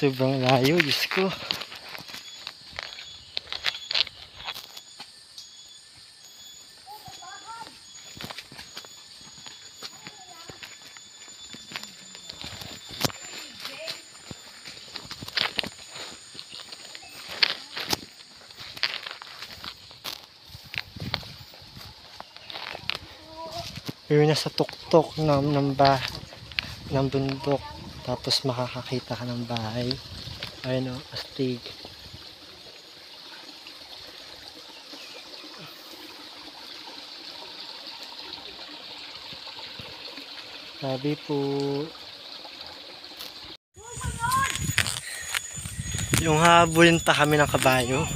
Sobrang layo, Diyos ko. Pero nasa tuktok ng bundok. Tapos makakakita ka ng bahay. Ayun o, astig. Sabi po. Yung habulin pa kami ng kabayo.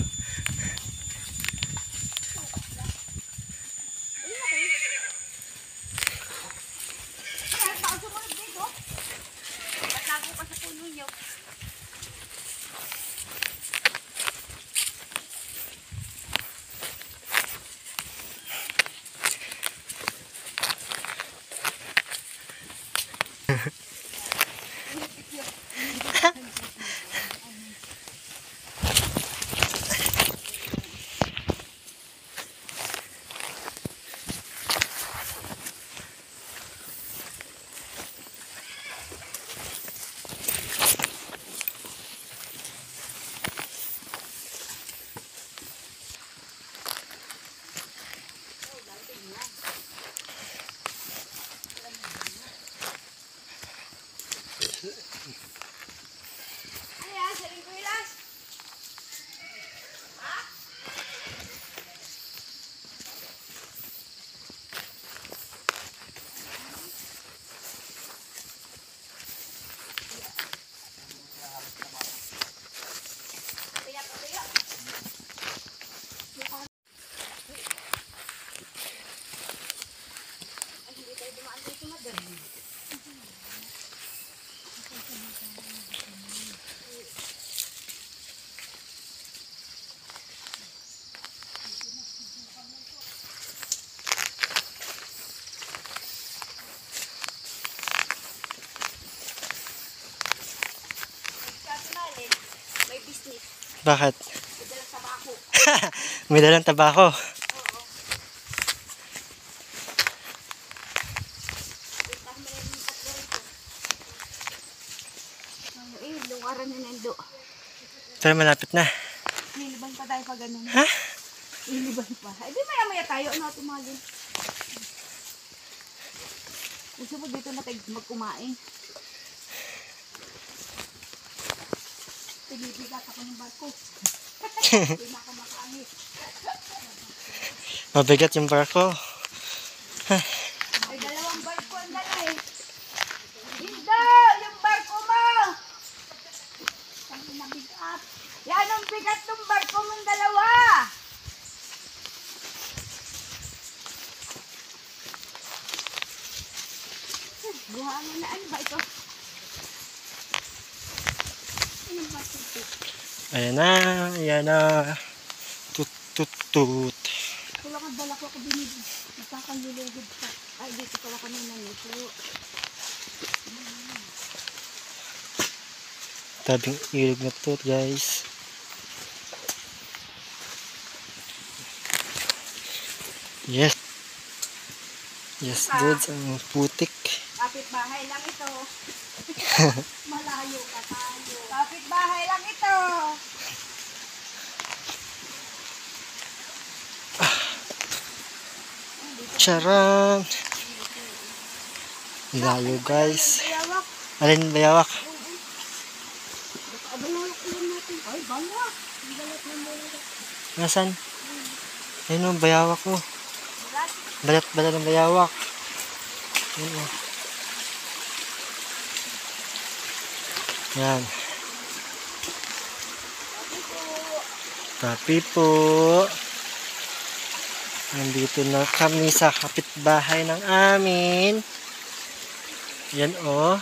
Bakit? May dalang tabako. Lungaran na nendo. Pero malapit na. Liliban pa tayo pa ganun. Ha? Liliban pa. Ay, di maya-maya tayo. Ano natin mga din? Gusto mo dito na tayo magkumain. Pinibigat ako ng barko. Hindi na ako makamit. Mabigat yung barko. Ay, dalawang barko ang dala eh. Hindi! Yung barko mo! Ang nabigat. Yan ang bigat ng barko mong dalawa! Buhangin na. Ano ba ito? Ano ba ito? Ayan na. Ayan na. Tut tut tut. Wala kang dala ko ako binibig. Nagkakalulugod pa. Ay, dito pala kami nalito. Tabing ilog na to, guys. Yes. Yes, dudes. Ang putik. Kapit-bahay lang ito. Malayo ka tayo. Kapit-bahay lang ito. Charan. Layo, guys. Bayawak. Alin bayawak? Bayawak lang natin. Ay, bayawak. Ang balat ng bayawak. Nasaan? Ayun o, bayawak ko. Balat. Balat ng bayawak. Ayun o. Yan. Tapi po. Nandito na kami sa kapitbahay ng amin. Yan o.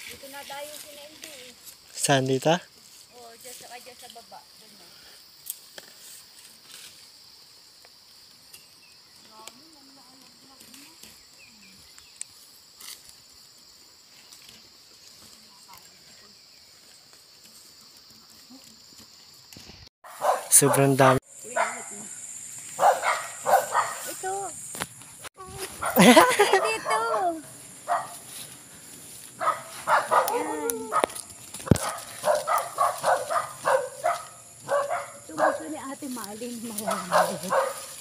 Dito na dayo sila hindi eh. Saan dito? Oo, dyan sa baba. Doon na. Sobrang dami. Ito. Dito. Yan. Ito gusto ni Ate Malin mawawala.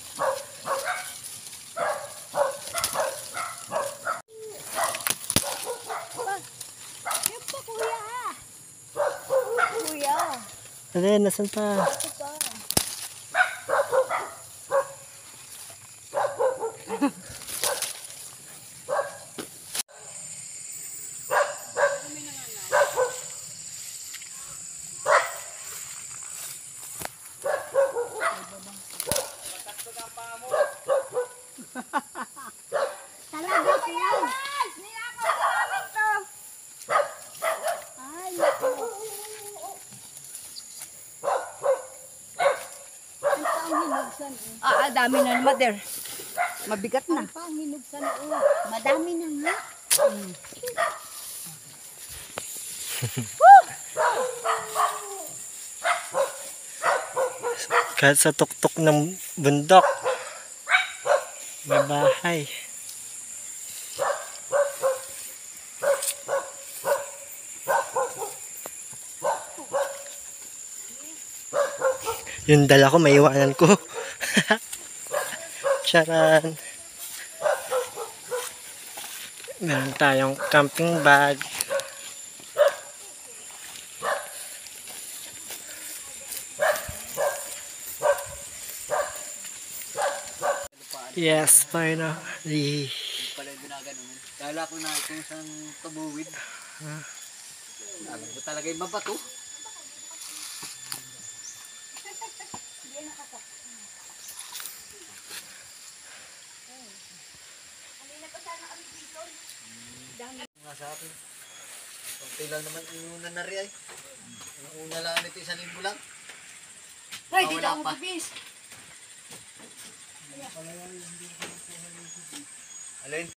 Yan pa kuya. Kuya. Alin, nasan pa? Ito pa. Talaga kuya. Nilakaw namin to. Ay, naku. Ang panghinugsan eh. Dami na naman der. Mabigat na. Ang panghinugsan eh. Madami na nga. Kahit sa tuktok ng bundok, may bahay. Yung dala ko, maiwanan ko. Charan. Meron tayong camping bag. Yes, finally. Pala yung ginaganon. Kala ko na ito isang tubuwid. Alam ko talaga yung mabato. Nga sa akin. Kunti lang naman inunan na rin ay. Ang una lang nito 1,000 lang. Ay, Ah, dito wala ako pa. bibis. Alin?